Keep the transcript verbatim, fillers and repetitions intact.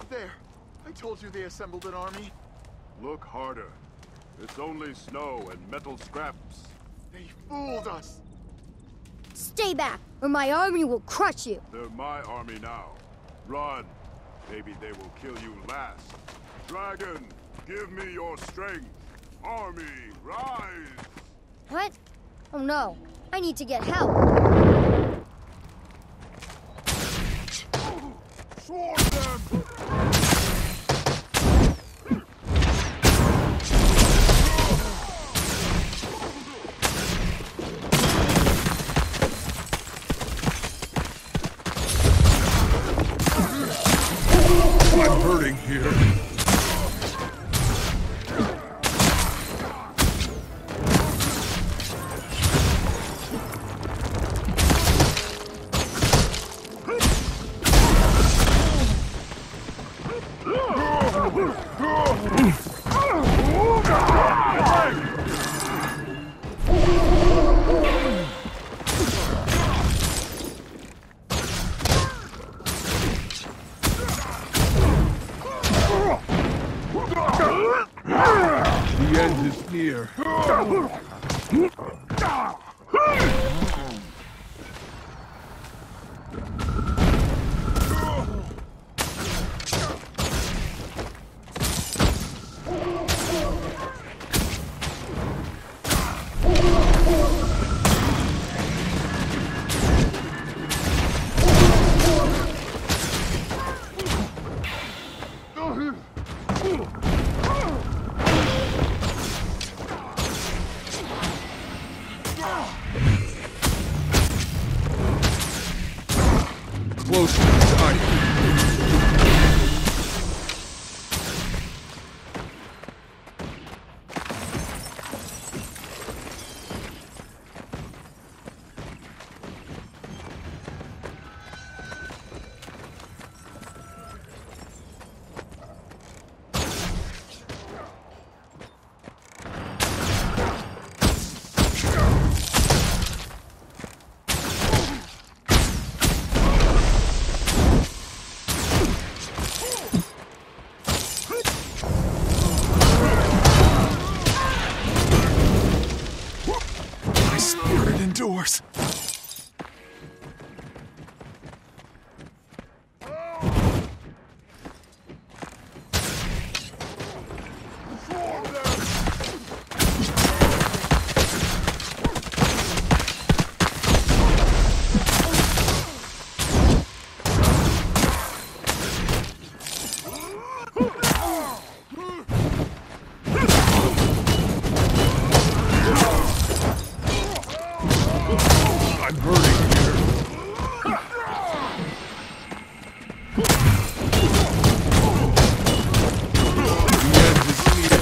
There. I told you they assembled an army. Look harder. It's only snow and metal scraps. They fooled us. Stay back, or my army will crush you. They're my army now. Run. Maybe they will kill you last. Dragon, give me your strength. Army, rise! What? Oh no, I need to get help. Swarm them! I'm hurting here. The end is near. Close to the time. Endures. I'm hurting here. The end is near.